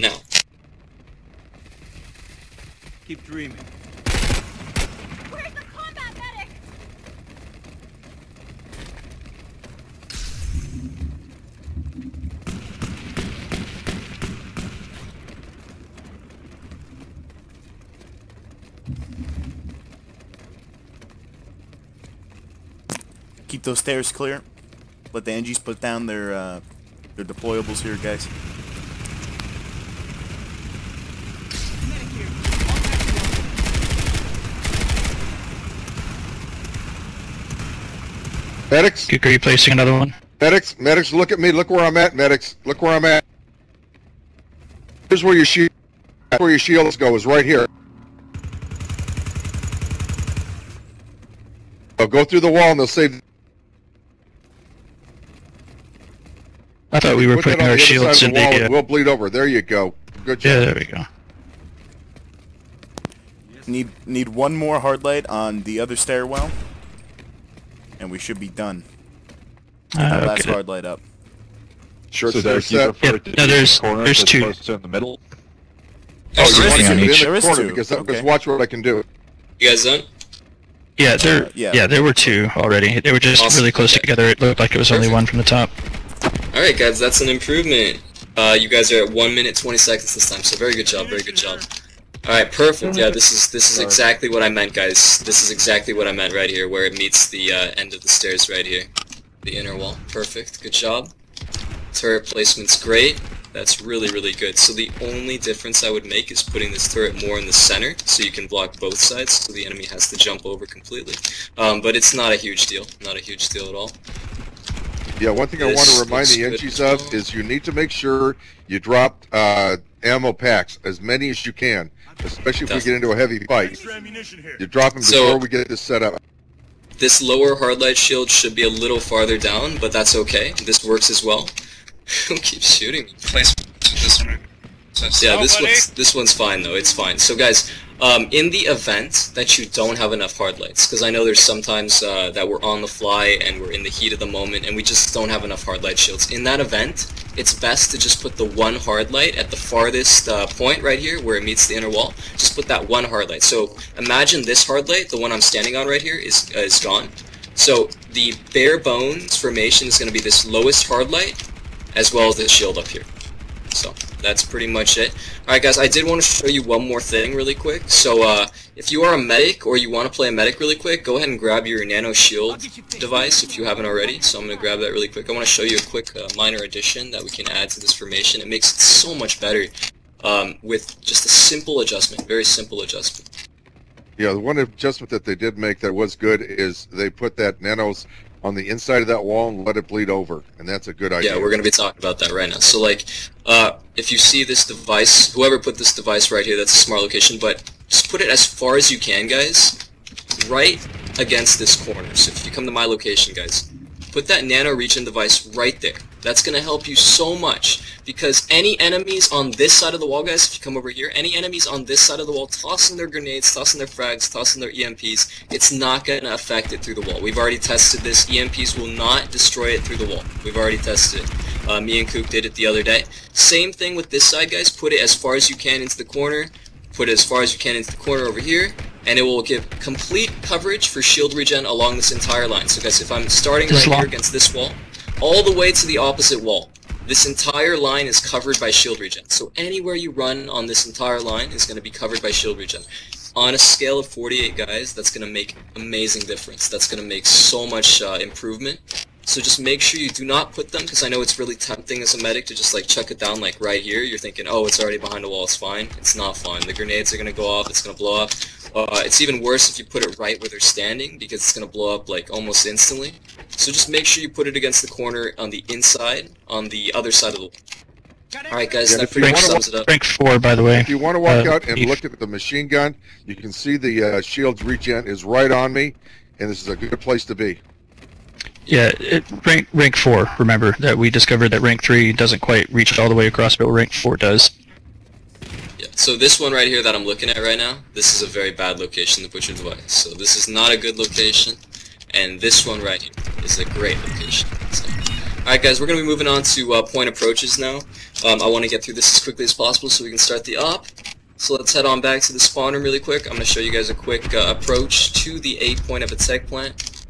Now. Keep dreaming. Where's the combat medic? Keep those stairs clear. Let the NGs put down their deployables here, guys. Medics? Are you placing another one? Medics, look at me. Look where I'm at, medics. Look where I'm at. Here's where your shields go, is right here. They'll go through the wall and they'll save. I thought we were Put that putting on our the other shields side in of the wall the... and we'll bleed over. There you go. Good job. Yeah, there we go. Need one more hard light on the other stairwell, and we should be done. Get the last hard light up. Sure, So there's no, there's two. In the middle. Oh, you want to on get each. in There the is corner two. because Okay. watch what I can do. You guys done? Yeah, yeah. there were two already. They were just Awesome. really close together. It looked like it was only Perfect. one from the top. Alright guys, that's an improvement. You guys are at 1 minute 20 seconds this time, so very good job, very good job. Alright, perfect. Yeah, this is exactly what I meant, guys. This is exactly what I meant right here, where it meets the end of the stairs right here. The inner wall. Perfect. Good job. Turret placement's great. That's really, really good. So the only difference I would make is putting this turret more in the center, so you can block both sides, so the enemy has to jump over completely. But it's not a huge deal. Not a huge deal at all. Yeah, one thing I want to remind the NGs of is you need to make sure you drop ammo packs, as many as you can, especially if we get into a heavy fight. You drop them before we get this set up. This lower hardlight shield should be a little farther down, but that's okay. This works as well. Who keeps shooting me? Yeah, this one's fine though. It's fine. So guys, in the event that you don't have enough hard lights, because I know there's sometimes that we're on the fly and we're in the heat of the moment and we just don't have enough hard light shields. In that event, it's best to just put the one hard light at the farthest point right here where it meets the inner wall. Just put that one hard light. So imagine this hard light, the one I'm standing on right here, is gone. So the bare bones formation is going to be this lowest hard light as well as this shield up here. So that's pretty much it. Alright guys, I did want to show you one more thing really quick. So if you are a medic or you want to play a medic really quick, go ahead and grab your nano shield device if you haven't already. So I'm going to grab that really quick. I want to show you a quick minor addition that we can add to this formation. It makes it so much better with just a simple adjustment, very simple adjustment. Yeah, the one adjustment that they did make that was good is they put that nanos on the inside of that wall and let it bleed over, and that's a good idea. Yeah, we're going to be talking about that right now. So like, if you see this device, whoever put this device right here, that's a smart location, but just put it as far as you can, guys, right against this corner. So if you come to my location, guys, put that nano regen device right there. That's going to help you so much, because any enemies on this side of the wall, guys, if you come over here, any enemies on this side of the wall tossing their grenades, tossing their frags, tossing their EMPs, it's not going to affect it through the wall. We've already tested this. EMPs will not destroy it through the wall. We've already tested it. Me and Kook did it the other day. Same thing with this side, guys. Put it as far as you can into the corner. Put it as far as you can into the corner over here, and it will give complete coverage for shield regen along this entire line. So guys, if I'm starting right here against this wall, all the way to the opposite wall, this entire line is covered by shield regen. So anywhere you run on this entire line is going to be covered by shield regen. On a scale of 48, guys, that's going to make amazing difference. That's going to make so much improvement. So just make sure you do not put them, because I know it's really tempting as a medic to just like chuck it down like right here. You're thinking, oh, it's already behind a wall, it's fine. It's not fine. The grenades are going to go off, it's going to blow up. It's even worse if you put it right where they're standing, because it's going to blow up like almost instantly. So just make sure you put it against the corner on the inside, on the other side of the wall. Alright guys, that pretty much sums it up. Rank 4, by the way. If you want to walk out and look at the machine gun, you can see the shield's regen is right on me, and this is a good place to be. Yeah, rank 4, remember, that we discovered that rank 3 doesn't quite reach all the way across, but rank 4 does. Yeah, so this one right here that I'm looking at right now, this is a very bad location to put your device. So this is not a good location, and this one right here is a great location. So Alright guys, we're going to be moving on to point approaches now. I want to get through this as quickly as possible so we can start the op. So let's head on back to the spawn room really quick. I'm going to show you guys a quick approach to the A point of a tech plant.